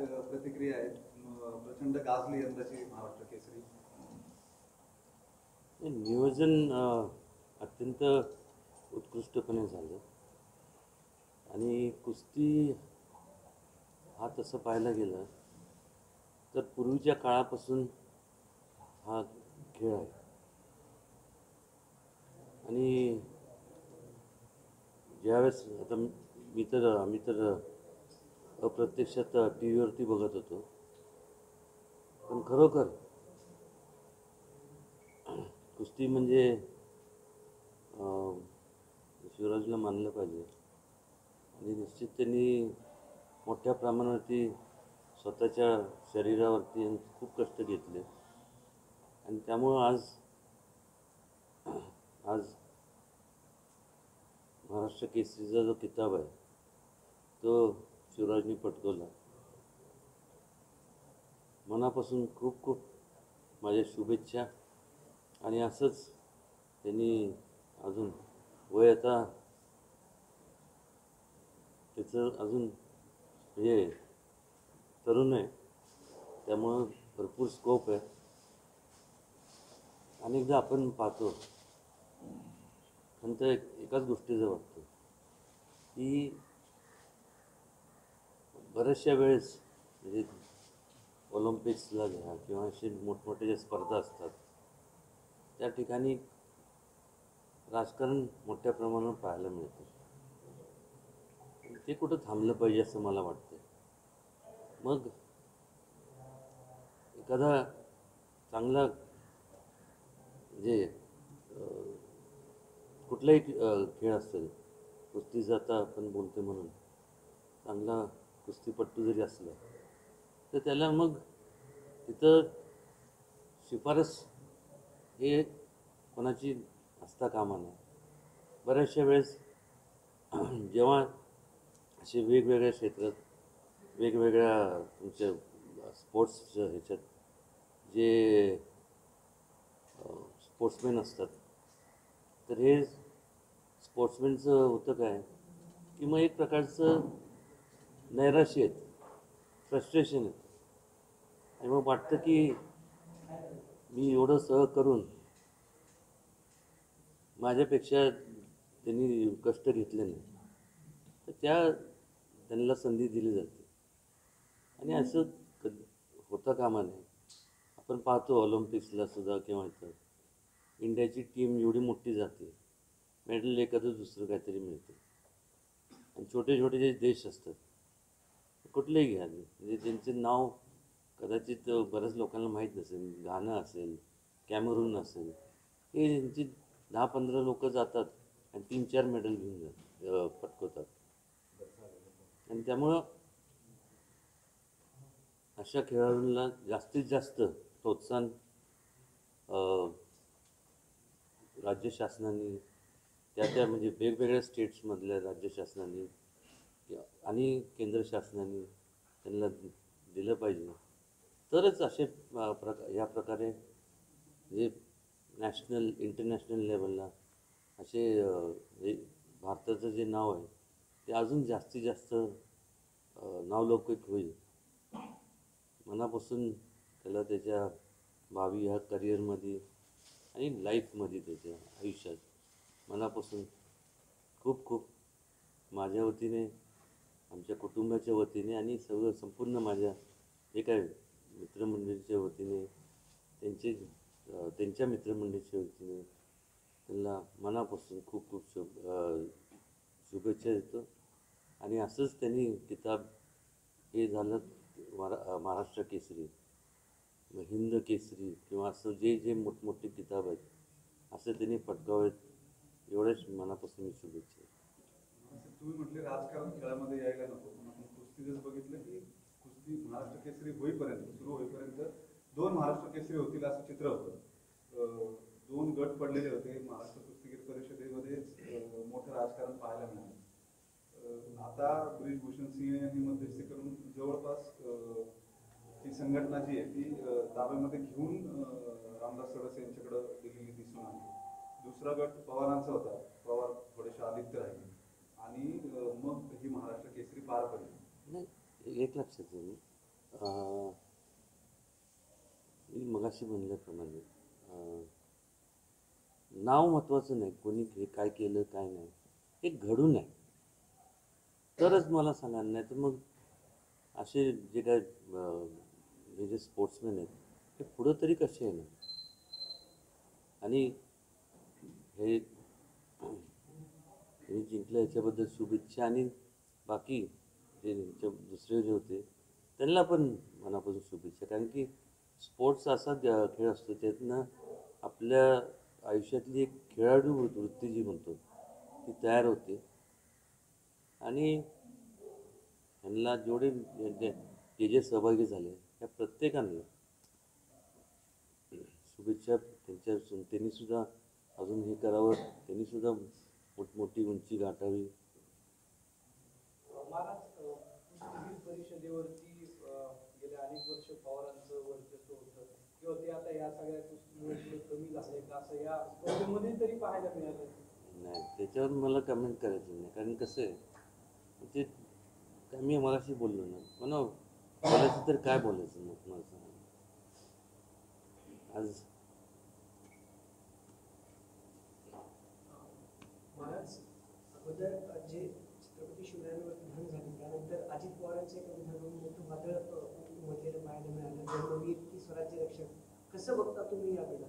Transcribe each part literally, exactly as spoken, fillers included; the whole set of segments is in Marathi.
अ, प्रतिक्रिया आहेत? म, प्रचंड गाजली यंदाची महाराष्ट्र केसरी. हे नियोजन अ, अत्यंत उत्कृष्टपणे झालं आणि कुस्ती हा तसं पाहायला गेलं तर पूर्वीच्या काळापासून हा खेळ आहे आणि ज्यावेळेस आता मी तर आम्ही तर अप्रत्यक्षात टी व्हीवरती बघत होतो, पण खरोखर कुस्ती म्हणजे अं, शिवराजला मानलं पाहिजे आणि निश्चित त्यांनी मोठ्या प्रमाणावरती स्वतःच्या शरीरावरती खूप कष्ट घेतले आणि त्यामुळं आज आज महाराष्ट्र केसरीचा जो किताब आहे तो शिवराजनी पटकवला. मनापासून खूप खूप माझ्या शुभेच्छा. आणि असंच त्यांनी अजून वय आता त्याचं अजून म्हणजे तरुण आहे, त्यामुळं भरपूर स्कोप आहे. अनेकदा आपण पाहतो नंतर एक एकाच गोष्टीचं वाटतं की बऱ्याचशा वेळेस म्हणजे ऑलिम्पिक्सला घ्या किंवा असे मोठमोठे ज्या स्पर्धा असतात त्या ठिकाणी राजकारण मोठ्या प्रमाणावर पाहायला मिळतं. ते कुठं थांबलं पाहिजे असं मला वाटतं. मग एखादा चांगला म्हणजे कुठलाही खेळ असेल, कुस्तीचा आता आपण बोलतो म्हणून चांगला कुस्तीपट्टू जरी असला तर त्याला मग तिथं शिफारस हे कोणाची असता कामा नये. बऱ्याचशा वेळेस जेव्हा असे वेगवेगळ्या क्षेत्रात वेगवेगळ्या तुमच्या स्पोर्ट्सच्या ह्याच्यात जे स्पोर्ट्समॅन असतात तर हे स्पोर्ट्समॅनचं होतं काय की मग एक प्रकारचं नैराश्य येतं, फ्रस्ट्रेशन येतं आणि मग वाटतं की मी एवढं सह करून माझ्यापेक्षा त्यांनी कष्ट घेतले नाही, तर त्या त्यांना संधी दिली जाते आणि असं क होता कामा नये. आपण पाहतो ऑलिम्पिक्सला सुद्धा किंवा इथं इंडियाची टीम एवढी मोठी जाते, मेडल एखादं दुसरं काहीतरी मिळतं आणि छोटे छोटे जे देश असतात कुठलेही घ्या म्हणजे त्यांचे नाव कदाचित बऱ्याच लोकांना माहीत नसेल. घाना असेल, कॅमेरून असेल, हे त्यांची दहा पंधरा लोक जातात आणि तीन चार मेडल घेऊन जातात पटकवतात. आणि त्यामुळं अशा खेळाडूंना जास्तीत जास्त प्रोत्साहन राज्य शासनाने त्या त्या म्हणजे वेगवेगळ्या स्टेट्समधल्या राज्य शासनाने आणि केंद्र शासनाने त्यांना दिलं पाहिजे. तरच असे प्रका ह्या प्रकारे जे नॅशनल इंटरनॅशनल लेवलला असे जे भारताचं जे नाव आहे ते अजून जास्तीत जास्त नावलौकिक होईल. मनापासून त्याला त्याच्या भावी ह्या करिअरमध्ये आणि लाईफमध्ये त्याच्या आयुष्यात मनापासून खूप खूप माझ्या वतीने, आमच्या कुटुंबाच्या वतीने आणि सगळं संपूर्ण माझ्या जे काय मित्रमंडळीच्या वतीने त्यांचे त्यांच्या मित्रमंडळीच्या वतीने त्यांना मनापासून खूप खूप शुभ शुभेच्छा देतो. आणि असंच त्यांनी किताब हे झालं महारा महाराष्ट्र केसरी, हिंद केसरी किंवा असं जे जे मोठमोठे किताब आहेत असं त्यांनी पटकावेत एवढ्याच मनापासून मी शुभेच्छा. तुम्ही म्हटले राजकारण खेळामध्ये यायला नको, पण आपण कुस्तीच बघितलं की कुस्ती महाराष्ट्र केसरी होईपर्यंत सुरू होईपर्यंत दोन महाराष्ट्र केसरी होतील असं चित्र होतं. दोन गट पडलेले होते. महाराष्ट्र कुस्तीगीर परिषदेमध्ये मोठं राजकारण पाहायला मिळालं. आता ब्रिजभूषण सिंह यांनी मध्यस्थी करून जवळपास ही संघटना जी आहे ती ताब्यामध्ये घेऊन रामदास तडस यांच्याकडे दिलेली दिसून आली. दुसरा गट पवारांचा होता, पवार थोडेसे आदित्य राहिले आणि मग ही महाराष्ट्र केसरी पार पडली. नाही, एक लक्षात येईल अं, मी मगाशी म्हणल्याप्रमाणे अं, नाव महत्त्वाचं नाही, कोणी हे काय केलं काय नाही, हे घडून आहे तरच मला सांगा. नाही तर मग असे जे काय अं, हे जे स्पोर्ट्समॅन आहेत हे पुढं तरी कसे येणार. आणि हे हे जिंकलं याच्याबद्दल शुभेच्छा. आणि बाकी जे जे दुसरे जे होते त्यांना पण मनापासून शुभेच्छा. कारण की स्पोर्ट्स असा ज- खेळ असतो त्यातनं आपल्या आयुष्यातली एक खेळाडू वृ- वृत्ती जी म्हणतो ती तयार होते. आणि ह्यांना जेवढे जे जे जे जे सहभागी झाले त्या प्रत्येकाने शुभेच्छा. त्यांच्या त्यांनी सुद्धा अजून हे करावं, त्यांनी सुद्धा मोठमोठी उंची गाठावी. महाराज अ, कुस्तीगीर परिषदेवरती अ, गेल्या अनेक वर्ष पवारांचं वर्चस्व होतं किंवा ते आता या सगळ्या कुस्तीमुळे थोडं कमी झाले का असं या स्पर्धेमध्ये तरी पाहायला मिळालं. नाही, त्याच्यावर मला कमेंट करायचं नाही. कारण कसं आहे ते काय मी मगाशी बोललो ना, मला बोलायचं तर काय बोलायचं मग मला सांगा. आज महाराज अगोदर जे छत्रपती शिवरायांवरती भांडण झाले त्यानंतर अजित पवारांच्या एका विधानावरून मोठं वादळ अ, उमटलेलं पाहायला मिळालं. धर्मवीर की स्वराज्य रक्षक कसं बघता तुम्ही याकडे?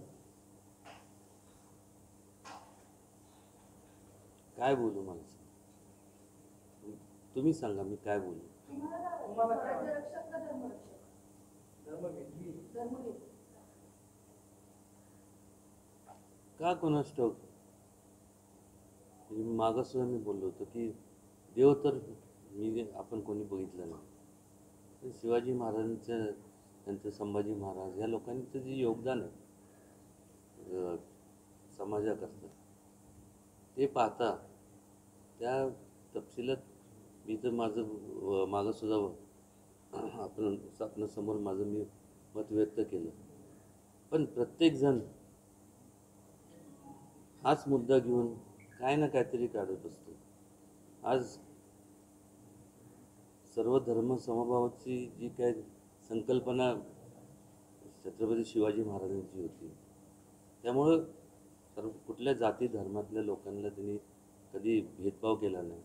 काय बोलू मला सांगा. तुम्ही सांगा मी काय बोलू. तुम्हाला काय वाटतं? धर्मवीर का कोणास ठाऊक. म्हणजे मागं सुद्धा मी बोललो होतो की देव तर मी आपण कोणी बघितलं नाही. पण शिवाजी महाराजांचं त्यांचं संभाजी महाराज या लोकांचं जे योगदान आहे अं, समाजाकरता ते पाहता त्या तपशिलात मी तर माझं अं, मागं सुद्धा आपण आपल्यासमोर माझं मी मत व्यक्त केलं. पण प्रत्येकजण हाच मुद्दा घेऊन काय ना काहीतरी काढत असतो. आज सर्व धर्म समभावाची जी काय संकल्पना छत्रपती शिवाजी महाराजांची होती त्यामुळं सर्व कुठल्या जाती धर्मातल्या लोकांना त्यांनी कधी भेदभाव केला नाही.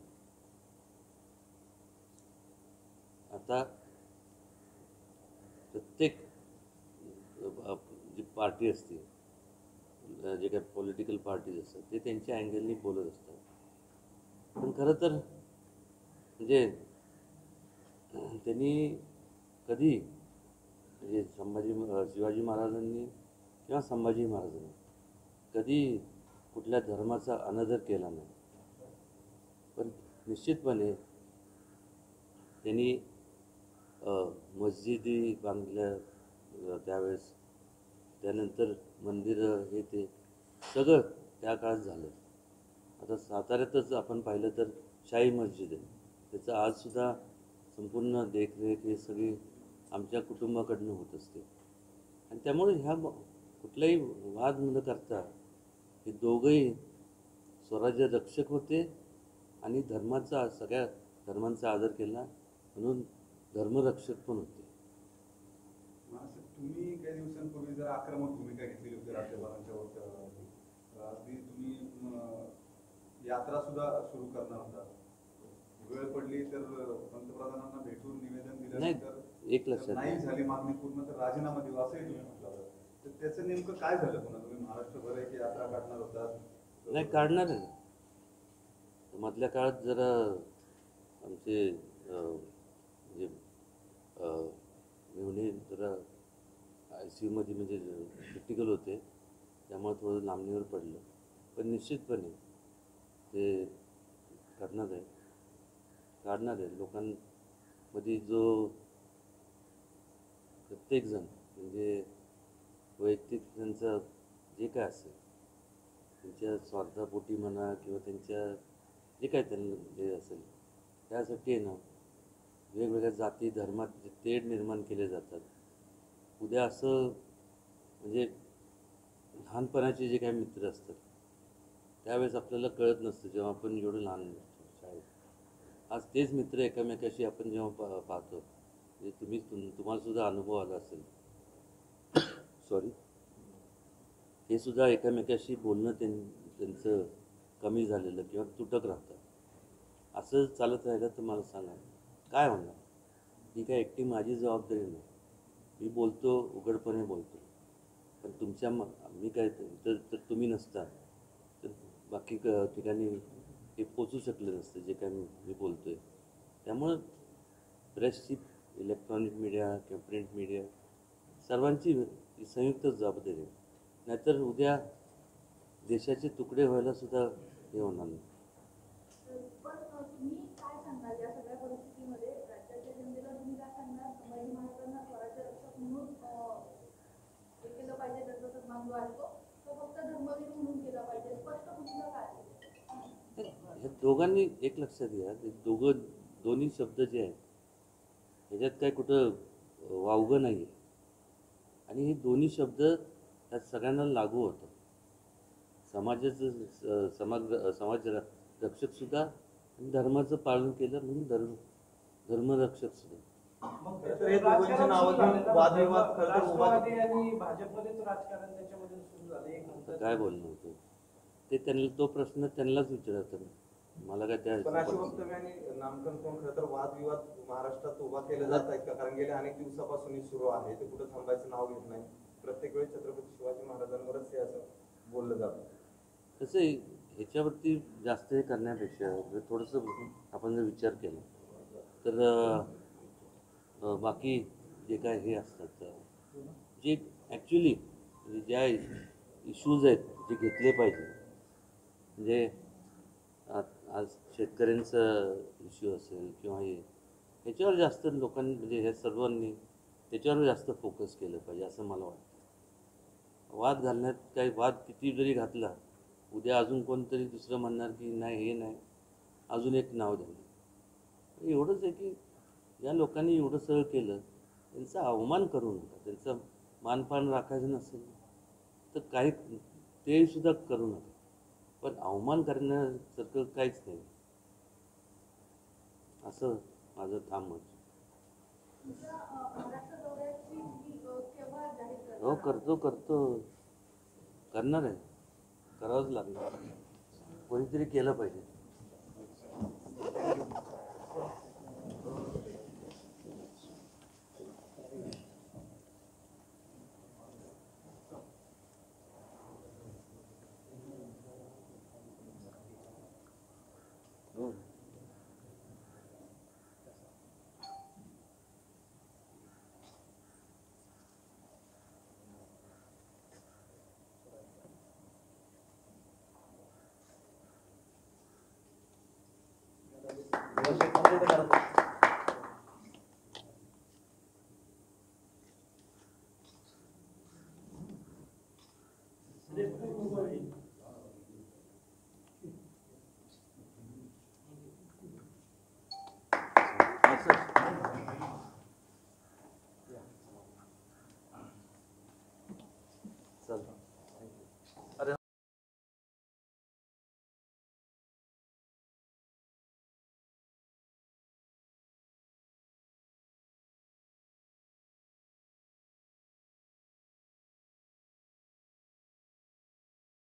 आता प्रत्येक अ, जी पार्टी असते अ, जे काही पॉलिटिकल पार्टीज असतात ते त्यांच्या अँगलनी बोलत असतात. पण खरं तर म्हणजे त्यांनी कधी म्हणजे संभाजी अ, शिवाजी महाराजांनी किंवा संभाजी महाराजांनी कधी कुठल्या धर्माचा अनादर केला नाही. पण निश्चितपणे त्यांनी अ, मस्जिदी बांधल्या अ, त्यावेळेस, त्यानंतर मंदिरं हे ते सगळं त्या काळात झालं. आता साताऱ्यातच आपण पाहिलं तर शाही मस्जिद आहे. त्याचं आजसुद्धा संपूर्ण देखरेख हे सगळी आमच्या कुटुंबाकडनं होत असते. आणि त्यामुळे ह्या ब- कुठलाही वाद न करता हे दोघंही स्वराज्य रक्षक होते आणि धर्माचा सगळ्या धर्मांचा आदर केला म्हणून धर्मरक्षक पण होते. महाराष्ट्र तुम्ही काही दिवसांपूर्वी जर आक्रमक भूमिका घेतलेली होती राज्यपालांच्या वरती. अगदी तुम्ही अं, यात्रा सुद्धा सुरू करणार होता. वेळ पडली तर पंतप्रधानांना भेटून निवेदन दिल्यानंतर नाही, एक लक्षात नाही घ्या. झाली मागणी पूर्ण तर राजीनामा देऊ असंही तुम्ही म्हटलं होतं. तर त्याचं नेमकं काय झालं पुन्हा? तुम्ही महाराष्ट्रभर एक यात्रा काढणार होता. नाही, काढणार आहे ना. मधल्या काळात जरा आमचे अं, म्हणजे अं, मेहुणे जरा आय सी यूमध्ये म्हणजे क्रिटिकल होते त्यामुळे थोडं लांबणीवर पडलं. पण निश्चितपणे ते करणार आहे काढणार आहे. लोकांमध्ये जो प्रत्येकजण म्हणजे वैयक्तिक त्यांचं जे काय असेल त्यांच्या स्वार्थापोटी म्हणा किंवा त्यांच्या जे काय त्यांना जे असेल त्यासाठी आहे ना वेगवेगळ्या जाती धर्मात जे तेढ निर्माण केले जातात. उद्या असं म्हणजे लहानपणाचे जे काही मित्र असतात त्यावेळेस आपल्याला कळत नसतं जेव्हा आपण एवढं लहान असतो शाळेत. आज तेच मित्र एकमेकाशी आपण जेव्हा पा पाहतो म्हणजे तुम्ही तुम तुम्हाला सुद्धा अनुभव आला असेल, सॉरी, हे सुद्धा एकमेकाशी बोलणं त्यां त्यांचं कमी झालेलं किंवा तुटक राहतं. असं चालत राहिलं तर मला सांगा काय होणार. ही काय एकटी माझी जबाबदारी नाही. मी बोलतो, उघडपणे बोलतो, पण तुमच्या म मी काय तर तर तुम्ही नसता तर बाकी क ठिकाणी हे पोचू शकलं नसतं जे काय मी मी बोलतो आहे. त्यामुळं प्रेसची, इलेक्ट्रॉनिक मीडिया किंवा प्रिंट मीडिया सर्वांची ही संयुक्त जबाबदारी आहे. नाहीतर उद्या देशाचे तुकडे व्हायला सुद्धा हे होणार नाही. पण अ, तुम्ही काय सांगाल या सगळ्या परिस्थितीमध्ये राज्याच्या जनतेला तुम्ही काय सांगणार? संभाजी महाराजांना स्वराज्य रक्षक म्हणून अ, हे केलं पाहिजे, त्याचा सन्मान जो आहे तो तो फक्त धर्मवीर म्हणून केला पाहिजे, स्पष्ट भूमिका काय? हे दोघांनी एक लक्षात घ्या, ते दोघं दोन्ही शब्द जे आहेत ह्याच्यात काय कुठं वावगं नाही आहे. आणि हे दोन्ही शब्द त्यात सगळ्यांना लागू होतं. समाजाचं स- समाज समाज रक्षकसुद्धा आणि धर्माचं पालन केलं म्हणून धर्म धर्मरक्षकसुद्धा. मग तर हे दोघांची नावं घेऊन वादविवाद खरं तर उभा- राष्ट्रवादी आणि भाजपमध्येच राजकारण त्याच्यामध्ये सुरू झाले. एक आता काय बोलणं होतं ते त्यांना, तो प्रश्न त्यांनाच विचारायचा ना. मला काय त्या पण अशी वक्तव्य आणि नामकरण करून खरं तर वादविवाद महाराष्ट्रात उभा केले जात आहेत का? कारण गेल्या अनेक दिवसापासून हे सुरू आहे. ते कुठं थांबायचं नाव घेत नाही. प्रत्येक वेळी छत्रपती शिवाजी महाराजांवरच हे असं बोललं जातं. कसं आहे, ह्याच्यावरती जास्त हे करण्यापेक्षा जर थोडंसं आपण जर विचार केला तर अं, अं, बाकी जे काय हे असतात अं, जे ॲक्च्युली ज्या इश्यूज आहेत जे घेतले पाहिजे, म्हणजे आ- आज शेतकऱ्यांचं इश्यू असेल किंवा हे, ह्याच्यावर जास्त लोकांनी म्हणजे ह्या सर्वांनी त्याच्यावर जास्त फोकस केलं पाहिजे असं मला वाटतं. वाद घालण्यात काही, वाद किती जरी घातला उद्या अजून कोणतरी दुसरं म्हणणार की नाही हे नाही, अजून एक नाव द्यायला. एवढंच आहे की या लोकांनी एवढं सगळं केलं, त्यांचा अवमान करू नका. त्यांचा मानपान राखायचं नसेल तर काही ते सुद्धा करू नका, पण अवमान करण्यासारखं काहीच नाही असं माझं ठाम मत. तुमच्या अ, महाराष्ट्र दौऱ्याची तुम्ही अ, केव्हा जाहीर करणार? हो करतो करतो करणार आहे, करावंच लागणार. कोणीतरी केलं पाहिजे. हो. व्यवस्थित complete करा.